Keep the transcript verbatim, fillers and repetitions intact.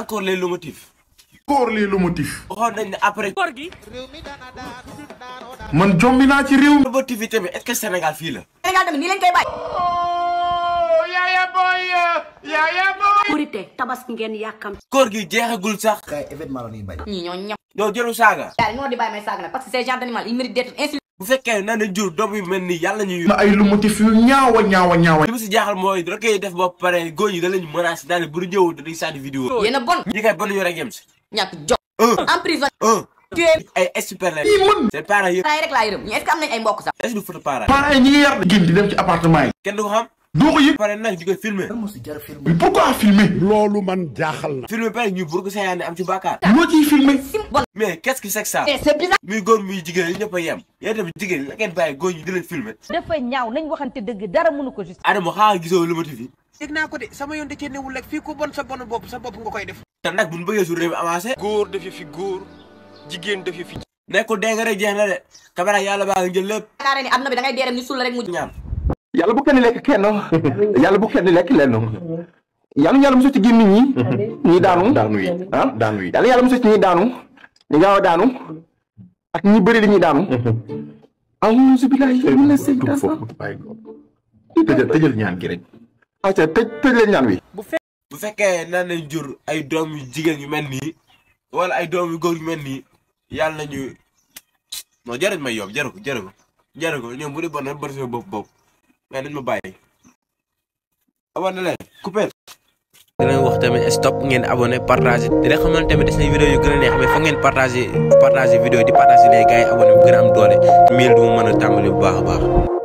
encore les lomotifs. Encore les lomotifs. waxoon nañ ne après koor gi. man jombi naa ci réew. lomotif yi tamit est-ce que Sénégal fii la. Sénégal tamit nii lañ koy bàyyi. yaaya boy yaaya boy. Korité tabaski ngeen yàkkam. koor gi jeexagul sax. kay événement la ñuy bañ. ñii ñoo ñam. yow jëru saaga. yaa ngi di bàyyi may saaga nag parce que ces genre d'animal ils méritent d'être insultés. bu fekkee na na jur doom yu mel ni yàlla ñuy. na ay lomotif yu ñaawa ñaawa ñaawa. li ma si jaaxal mooy da koy def ba pare góor ñi da lañu menacé daal bu ñu ñëw dañuy sànni vidéo. yéen a bon. ñi kay bon ñu rek yem si. ñàkk jox. en prison. un tué. ay super lañ. ii mën. seen parents yëpp. parents yi rek laa yërëm ñi est-ce que am nañ ay mbokk sax. est-ce que du photo parents. parents yi ñi ngi yar génn di dem ci appartement yi. kenn du ko xam. doo ko yëg. pare nag ñu koy filmer. lan moo si jar film. mais pourquoi filmer. loolu man jaaxal na. filmer pare ñu bur ko seeyaane am ci bàkkaar. loo ciy filmer. sim bon. mais qu'est-ce que c'est que ça. c'est bizarre. muy góor muy jigéen ñi ñëpp a yem. yéen tamit jigéen ñi la ngeen bàyyi góor ñi di leen filmer. dafa ñaaw nañ waxante dëgg dara mënu ko juste. Adama xaaral gisoo lomotif yi. dégg naa ko de sama yoon da cee newul rek fii ku bon sa bon bopp sa bopp nga koy def. te nag bu ñu bëggee suñu réew mi avancé. góor def fi góor jigéen def fi. nekkul dégg nga rek jeex na de. caméra yàlla baa nga jël lépp. yaakaar ni am na bi da ngay dee rek ñu suul la rek mu ñaan. yàlla bu kenn lekk kenn yàlla bu kenn lekk lenn yàlla yàlla mosoo ci génn ñi ñi daanu daanu yi ah daanu yi. yàlla yàlla mosoo ci ñi daanu ñi gaaw a daanu ak ñi bëri li ñuy daanu a'uuzu billaahi mina seytaane foofu bàyyi ko tëjal tëjal ñaan gi rek. acca tëj tëj leen ñaan wi. bu fekkee nan nañ jur ay doom yu jigéen yu mel nii wala ay doom yu góor yu mel nii yàlla nañu non jarul may yomb jaru ko jaru ko jaru ko ñoom bu dee bon na bëri sama bopp bopp mais nañ ma bàyyi. abonné leen coupé. dinañ wax tamit stop ngeen abonné partagé dina xamal tamit des na vidéo yu gën a neex mais foog ngeen partagé partagé vidéo di partagé les gars yi abonné bu gën a am doole mille du mu mën a tàmbali bu baax a baax.